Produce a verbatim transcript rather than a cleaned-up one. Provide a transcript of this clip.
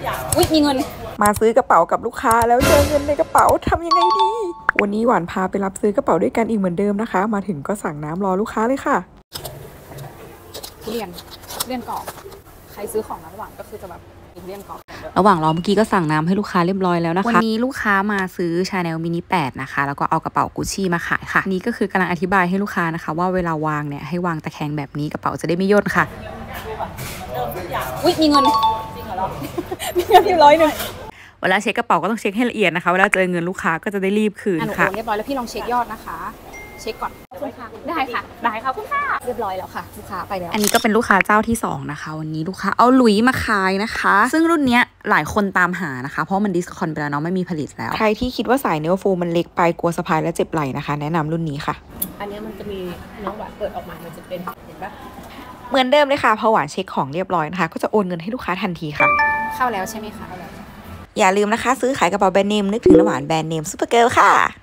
อุ๊ยมีเงินมาซื้อกระเป๋ากับลูกค้าแล้วเจอเงินในกระเป๋าทำยังไงดีวันนี้หวานพาไปรับซื้อกระเป๋าด้วยกันอีกเหมือนเดิมนะคะมาถึงก็สั่งน้ำรอลูกค้าเลยค่ะเรียนเรียนกรอบใครซื้อของระหว่างก็คือจะแบบเรียนกรอบระหว่างรอเมื่อกี้ก็สั่งน้ำให้ลูกค้าเรียบร้อยแล้วนะคะวันนี้ลูกค้ามาซื้อ Chanel Mini แปดนะคะแล้วก็เอากระเป๋า Gucci มาขายค่ะนี่ก็คือกำลังอธิบายให้ลูกค้านะคะว่าเวลาวางเนี่ยให้วางตะแคงแบบนี้กระเป๋าจะได้ไม่ย่นค่ะอุ๊ยมีเงินจริงเหรอมีเงินที่ร้อยหนึ่งเวลาเช็คกระเป๋าก็ต้องเช็คให้ละเอียดนะคะเวลาเจอเงินลูกค้าก็จะได้รีบคืนค่ะเรียบร้อยแล้วพี่ลองเช็คยอดนะคะเช็คก่อนได้ค่ะได้ค่ะคุณค่ะเรียบร้อยแล้วค่ะลูกค้าไปแล้วอันนี้ก็เป็นลูกค้าเจ้าที่สองนะคะวันนี้ลูกค้าเอาหลุยมาขายนะคะซึ่งรุ่นนี้หลายคนตามหานะคะเพราะมันดิสคอนไปแล้วเนาะไม่มีผลิตแล้วใครที่คิดว่าสายเนโอโฟมันเล็กไปกลัวสะพายและเจ็บไหล่นะคะแนะนำรุ่นนี้ค่ะอันนี้มันจะมีน้องหวานเปิดออกมามันจะเป็นเห็นปะเหมือนเดิมเลยค่ะพอหวานเช็คของเรียบร้อยนะคะก็จะโอนเงินให้ลูกค้าทันทีค่ะเข้าแล้วใช่ไหมคะอย่าลืมนะคะซื้อขายกระเป๋าแบรนด์เนมนึกถึงน้ำหวานแบรนด์เนมซุปเปอร์เกิร์ลค่ะ